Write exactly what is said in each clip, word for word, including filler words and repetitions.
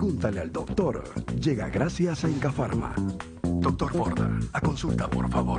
Pregúntale al doctor llega gracias a Incafarma. Doctor Borda, a consulta, por favor.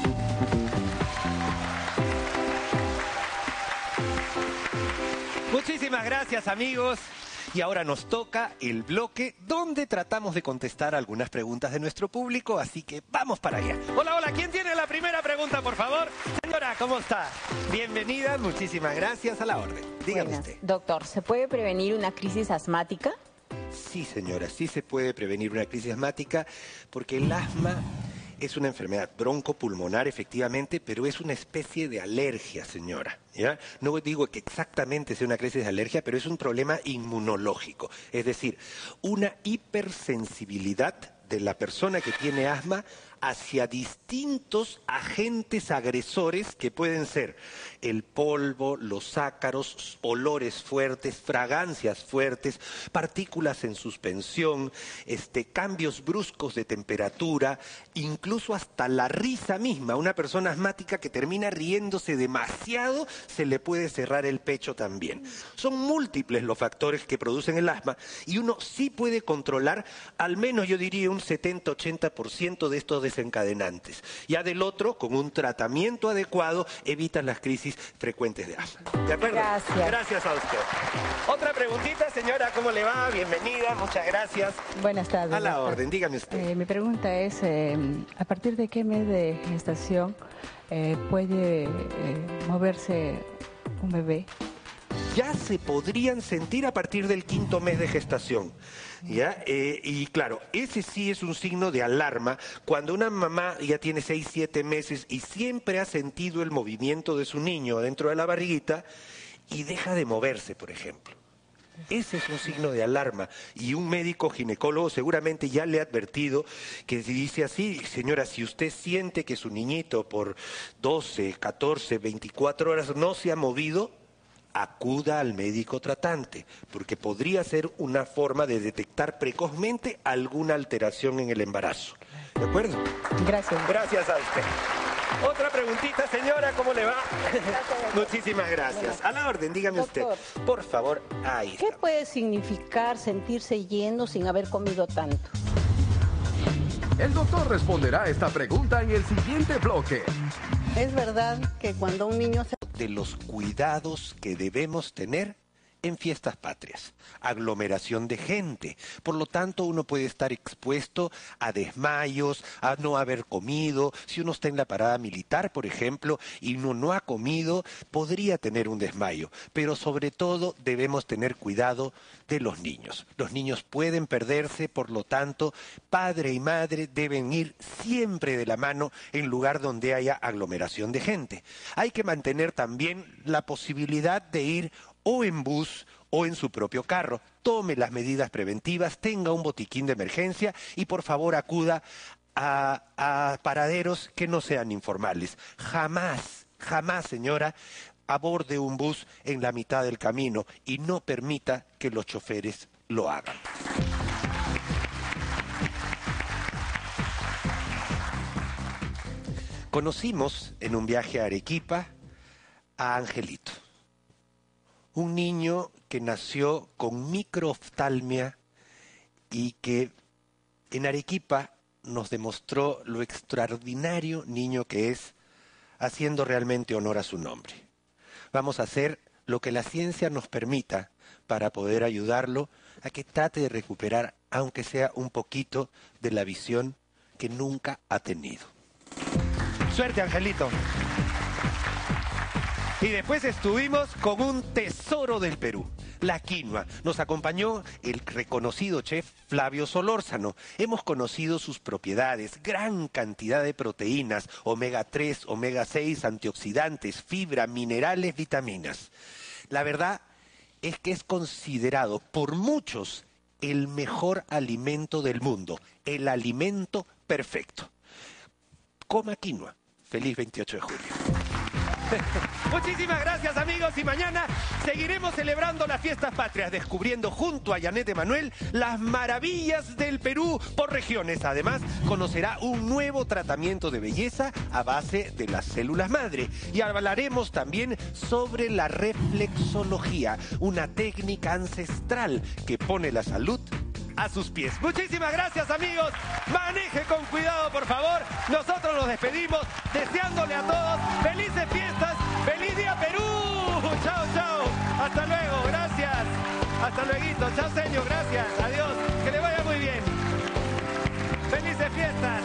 Muchísimas gracias, amigos. Y ahora nos toca el bloque donde tratamos de contestar algunas preguntas de nuestro público, así que vamos para allá. Hola, hola, ¿quién tiene la primera pregunta, por favor? Señora, ¿cómo está? Bienvenida, muchísimas gracias, a la orden. Dígame Buenas. usted. Doctor, ¿se puede prevenir una crisis asmática? Sí, señora, sí se puede prevenir una crisis asmática porque el asma es una enfermedad broncopulmonar, efectivamente, pero es una especie de alergia, señora. ¿Ya? No digo que exactamente sea una crisis de alergia, pero es un problema inmunológico. Es decir, una hipersensibilidad de la persona que tiene asma hacia distintos agentes agresores que pueden ser el polvo, los ácaros, olores fuertes, fragancias fuertes, partículas en suspensión, este, cambios bruscos de temperatura, incluso hasta la risa misma. Una persona asmática que termina riéndose demasiado se le puede cerrar el pecho también. Son múltiples los factores que producen el asma y uno sí puede controlar al menos, yo diría, un setenta a ochenta por ciento de estos desencadenantes. Ya del otro, con un tratamiento adecuado, evitan las crisis frecuentes de asma. ¿De acuerdo? Gracias. Gracias a usted. Otra preguntita, señora, ¿cómo le va? Bienvenida, muchas gracias. Buenas tardes. A la doctor. orden, dígame usted. Eh, mi pregunta es, eh, ¿a partir de qué mes de gestación eh, puede eh, moverse un bebé? Ya se podrían sentir a partir del quinto mes de gestación. ¿Ya? Eh, y claro, ese sí es un signo de alarma cuando una mamá ya tiene seis, siete meses y siempre ha sentido el movimiento de su niño dentro de la barriguita y deja de moverse, por ejemplo. Ese es un signo de alarma y un médico ginecólogo seguramente ya le ha advertido que si dice así, señora, si usted siente que su niñito por doce, catorce, veinticuatro horas no se ha movido, acuda al médico tratante, porque podría ser una forma de detectar precozmente alguna alteración en el embarazo. ¿De acuerdo? Gracias. Gracias a usted. Otra preguntita, señora, ¿cómo le va? Gracias, Muchísimas gracias. A la orden, dígame Doctor, usted. Por favor, ahí ¿qué está. puede significar sentirse lleno sin haber comido tanto? El doctor responderá esta pregunta en el siguiente bloque. ¿Es verdad que cuando un niño se... De los cuidados que debemos tener en fiestas patrias, aglomeración de gente, por lo tanto uno puede estar expuesto a desmayos, a no haber comido, si uno está en la parada militar, por ejemplo, y uno no ha comido, podría tener un desmayo, pero sobre todo debemos tener cuidado de los niños. Los niños pueden perderse, por lo tanto, padre y madre deben ir siempre de la mano en lugar donde haya aglomeración de gente. Hay que mantener también la posibilidad de ir o en bus o en su propio carro. Tome las medidas preventivas, tenga un botiquín de emergencia y por favor acuda a, a paraderos que no sean informales. Jamás, jamás, señora, aborde un bus en la mitad del camino y no permita que los choferes lo hagan. Conocimos en un viaje a Arequipa a Angelito. Un niño que nació con microoftalmia y que en Arequipa nos demostró lo extraordinario niño que es, haciendo realmente honor a su nombre. Vamos a hacer lo que la ciencia nos permita para poder ayudarlo a que trate de recuperar, aunque sea un poquito, de la visión que nunca ha tenido. Suerte, Angelito. Y después estuvimos con un tesoro del Perú, la quinoa. Nos acompañó el reconocido chef Flavio Solórzano. Hemos conocido sus propiedades, gran cantidad de proteínas, omega tres, omega seis, antioxidantes, fibra, minerales, vitaminas. La verdad es que es considerado por muchos el mejor alimento del mundo, el alimento perfecto. Coma quinoa. Feliz veintiocho de julio. Muchísimas gracias, amigos, y mañana seguiremos celebrando las fiestas patrias, descubriendo junto a Janet Emanuel las maravillas del Perú por regiones. Además, conocerá un nuevo tratamiento de belleza a base de las células madre. Y hablaremos también sobre la reflexología, una técnica ancestral que pone la salud a sus pies. Muchísimas gracias, amigos. Maneje con cuidado, por favor. Nosotros nos despedimos deseándole a todos felices fiestas. ¡Feliz día, Perú! Chao, chao. Hasta luego. Gracias. Hasta luego. Chao, señor. Gracias. Adiós. Que le vaya muy bien. ¡Felices fiestas!